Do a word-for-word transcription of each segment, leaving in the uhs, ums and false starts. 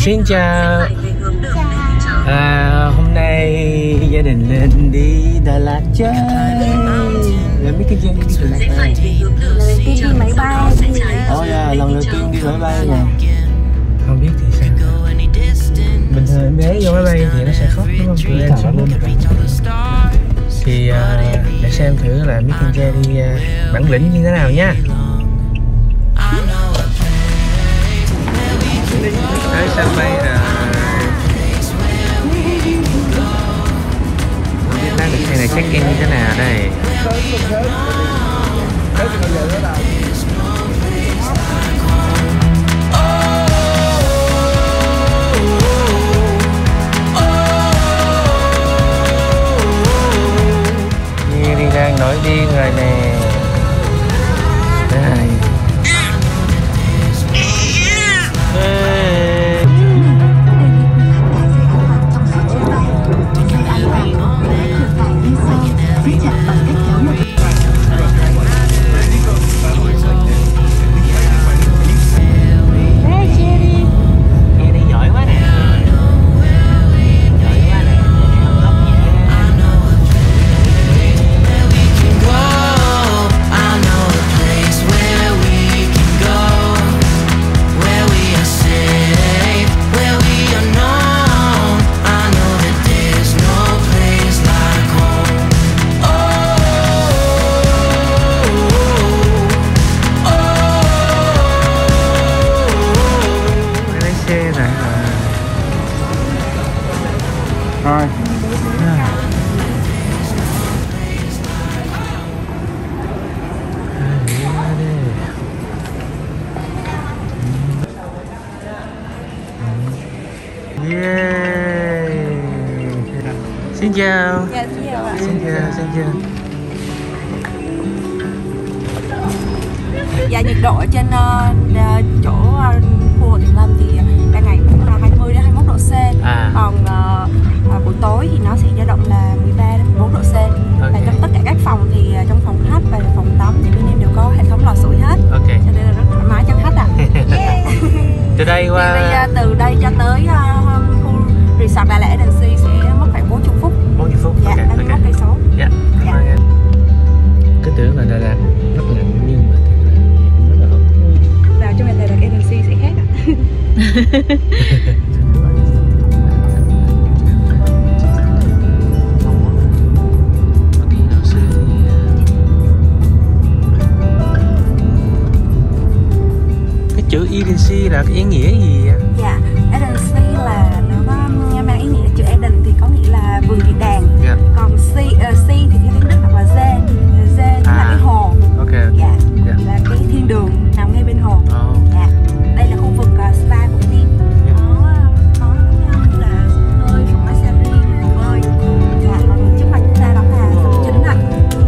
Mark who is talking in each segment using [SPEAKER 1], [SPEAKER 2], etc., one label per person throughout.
[SPEAKER 1] Xin chào. À, hôm nay gia đình lên đi Đà Lạt chơi. Rồi biết cái chuyện đi Đà Lạt này.
[SPEAKER 2] Lần đầu tiên đi máy bay.
[SPEAKER 1] Ồ dạ, lần đầu tiên đi máy bay nè. Không biết thì sao. Bình thường em bé vô máy bay thì nó sẽ khóc đúng không? Tụi em sợ luôn. Thì uh, để xem thử là biết con trai đi uh, bản lĩnh như thế nào nha. Tới sân bay rồi. Không biết lát được xe này check in như thế nào đây. Như đi đang nổi điên rồi nè. Đây. Rồi. Yeah. Xin chào.
[SPEAKER 2] Dạ, xin chào ạ.
[SPEAKER 1] Xin chào, xin chào.
[SPEAKER 2] Dạ, nhiệt độ ở trên uh, chỗ uh, khu Hồ Tuyền Lâm thì ban ngày cũng là hai mươi đến hai mươi mốt độ C. À. Còn uh, uh, buổi tối thì nó sẽ dao động là mười ba đến mười bốn độ C. Okay. Và trong tất cả các phòng thì uh, trong phòng khách và phòng tắm thì bên em đều có hệ thống lò sưởi hết. Okay. Cho nên là rất thoải mái cho khách ạ. À. Yeah.
[SPEAKER 1] Từ đây qua
[SPEAKER 2] thì, uh, từ đây cho tới uh, khu resort Đà Lạt Agency sẽ mất khoảng bốn mươi phút.
[SPEAKER 1] bốn mươi phút.
[SPEAKER 2] Dạ,
[SPEAKER 1] okay.
[SPEAKER 2] ba mươi mốt cây số.
[SPEAKER 1] Dạ. Cảm ơn em. Cứ tưởng là Đà Lạt rất lạnh nhưng mà thật là rất là ấm.
[SPEAKER 2] Vào trong Đà Lạt Agency sẽ khác ạ.
[SPEAKER 1] Cái chữ agency là cái ý nghĩa gì ạ?
[SPEAKER 2] Dạ, agency là nó có mang ý nghĩa chữ Eden thì có nghĩa là vườn địa đàng. Yeah. Còn sea, uh, sea thì theo tiếng Đức hoặc là dê, dê chính à. là cái hồ.
[SPEAKER 1] Okay.
[SPEAKER 2] Dạ,
[SPEAKER 1] yeah.
[SPEAKER 2] là cái thiên đường nằm ngay bên hồ. Oh. Dạ, đây là khu vực uh, spa của team. Yeah. Có có như là bơi, phòng massage, hồ bơi. Dạ, còn trước mặt chúng ta đó là sân chính ạ.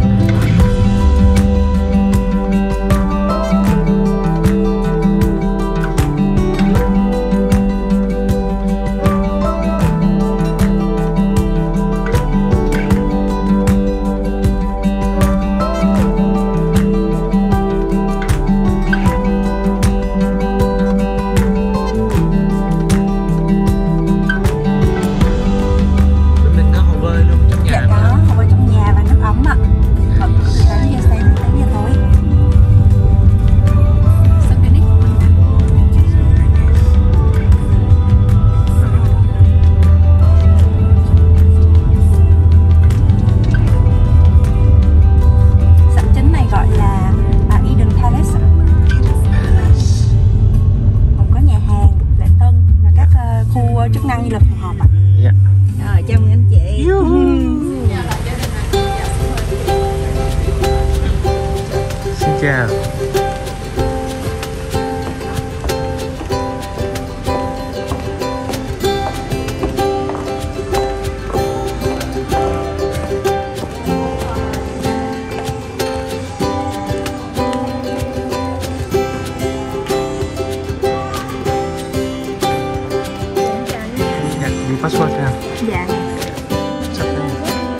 [SPEAKER 2] Chức năng như là phòng họp ạ. Dạ. Rồi, chào mừng anh chị.
[SPEAKER 1] Xin chào. Password nha.
[SPEAKER 2] Dạ.
[SPEAKER 1] Sắp đây.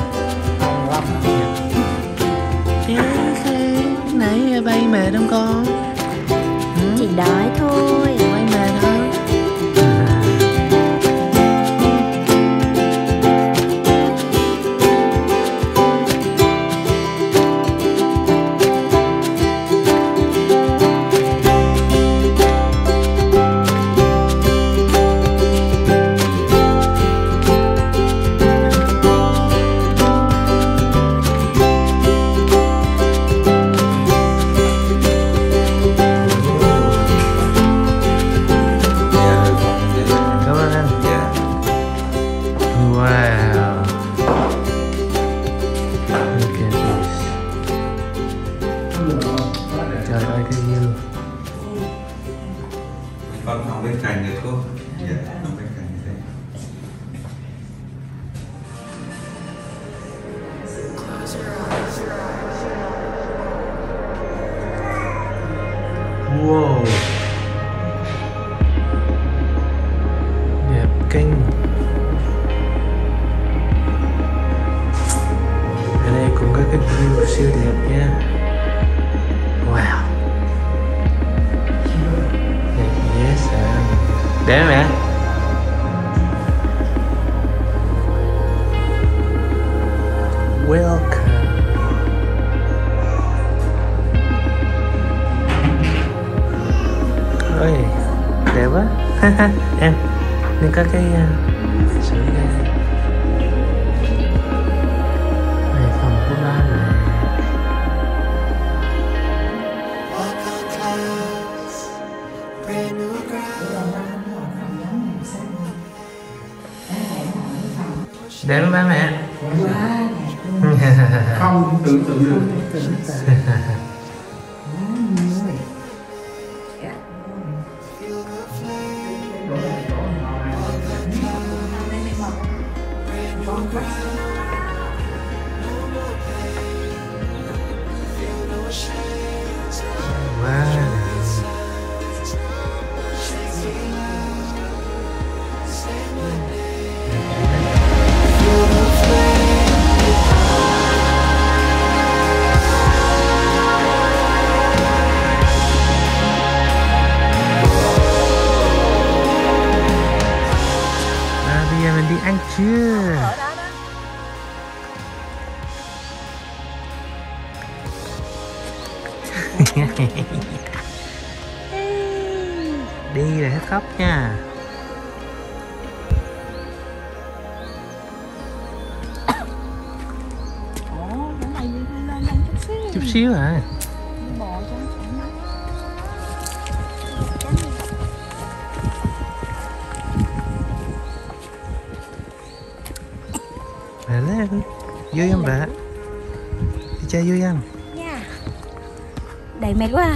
[SPEAKER 1] Nãy bay mệt không con?
[SPEAKER 2] Chỉ đói thôi.
[SPEAKER 1] Bay mệt hả? kênh. Ở đây cũng có cái view siêu đẹp nha. Wow. Yes, à. Để mẹ. Welcome. Ôi, đẹp quá. Em, nên có cái uh, sữa đây. Này phòng của ba này. Đẹp lắm ba mẹ.
[SPEAKER 3] Không tưởng tượng được.
[SPEAKER 1] Ăn chưa? Đi là hết khóc nha.
[SPEAKER 2] Ồ, cái này lên lên chút xíu.
[SPEAKER 1] Chút xíu à.
[SPEAKER 2] Bò cho nó thoải mái.
[SPEAKER 1] Bà lên. Vui không bà? Đi chơi vui không?
[SPEAKER 2] Nha. Đầy mệt quá à.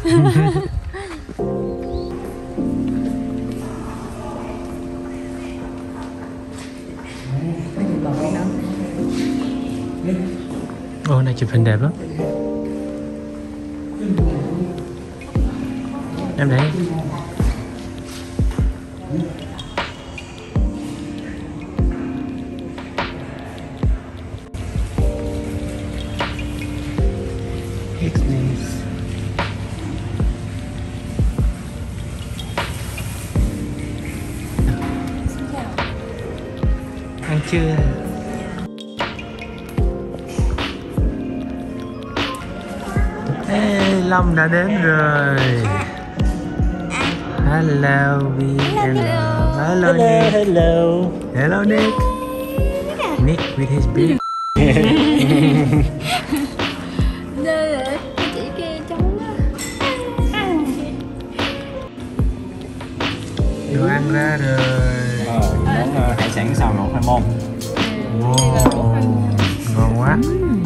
[SPEAKER 1] Ồ, này chụp hình đẹp lắm. Em đấy. Ăn chưa? Ê, Long đã đến rồi. Hello, Vi. Hello. Hello, Nick. Hello. Hello, Nick. Nick with his beard.
[SPEAKER 2] Chị kia trống á.
[SPEAKER 1] Đồ ăn ra rồi.
[SPEAKER 3] Ờ, món hải sản xào nộm khoai môn.
[SPEAKER 1] Wow, ngon quá.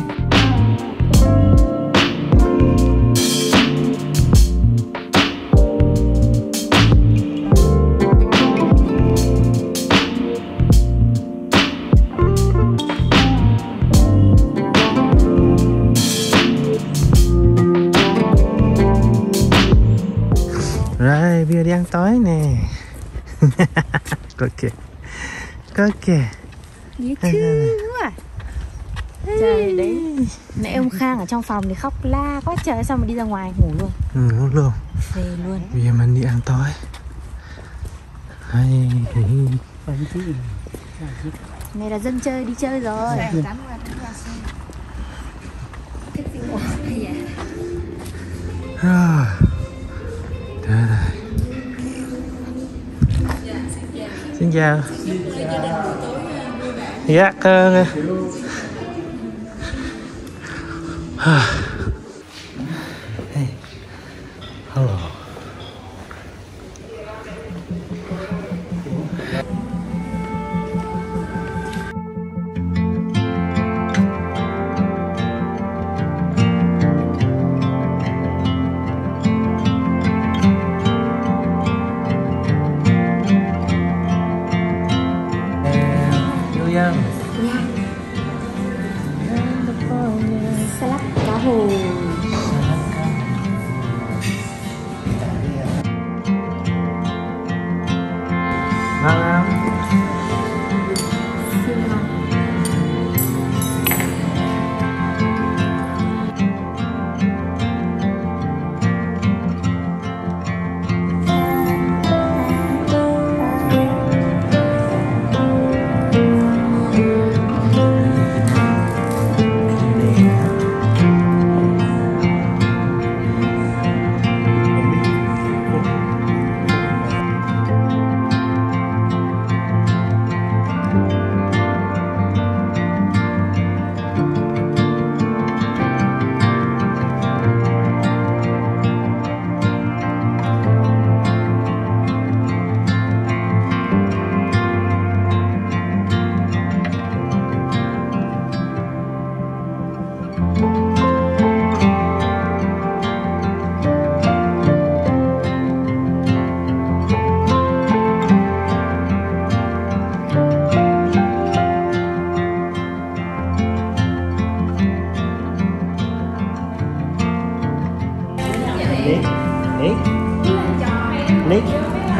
[SPEAKER 1] Rồi, bây giờ đi ăn tối nè. Có kìa. Có kìa.
[SPEAKER 2] Dễ thương quá. Trời đấy. Nãy ông Khang ở trong phòng thì khóc la quá trời, xong rồi đi ra ngoài ngủ luôn.
[SPEAKER 1] Ừ, ngủ luôn.
[SPEAKER 2] Về luôn.
[SPEAKER 1] Bây giờ mình đi ăn tối. Hay.
[SPEAKER 2] Này là dân chơi đi chơi rồi.
[SPEAKER 1] Rồi. Đây rồi. Xin chào. Dạ, cơ. Hey. Hello.
[SPEAKER 2] Salad cá hồi.
[SPEAKER 1] Ngon không?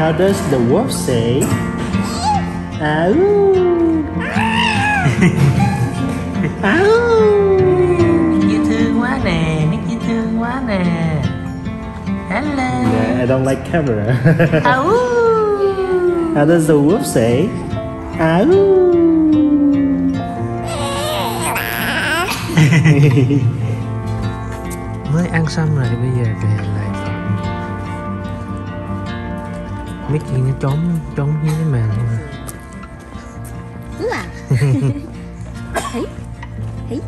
[SPEAKER 1] How does the wolf say? Áo. Áo. Dễ thương quá nè, Nick dễ thương quá nè. Hello. Yeah, I don't like camera. Áo. How does the wolf say? Áo. Mới ăn xong rồi bây giờ về lại Mickey nó trốn trốn dưới cái màn luôn.
[SPEAKER 2] Ừ à. Thấy thấy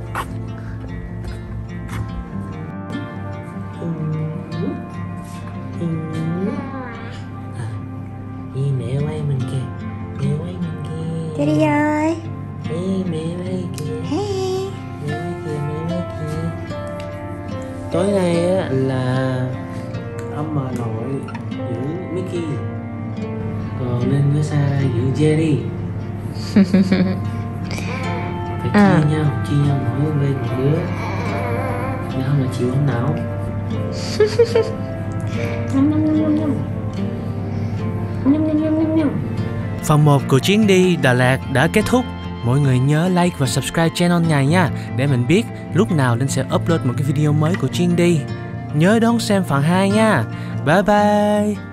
[SPEAKER 1] Ê, mẹ quay mình kìa, mẹ quay mình kìa.
[SPEAKER 2] Cái đi ơi.
[SPEAKER 1] Ê, mẹ quay kìa.
[SPEAKER 2] Hey.
[SPEAKER 1] Mẹ quay kìa, mẹ quay kìa. Tối nay á là ông bà nội giữ Mickey, còn Linh với Sara giữ Jerry. Phải
[SPEAKER 2] À.
[SPEAKER 1] chia nhau, chia nhau mỗi bên một đứa, nếu không là chịu không nào. Phần một của chuyến đi Đà Lạt đã kết thúc. Mọi người nhớ like và subscribe channel này nha, để mình biết lúc nào Linh sẽ upload một cái video mới của chuyến đi. Nhớ đón xem phần hai nha. Bye bye.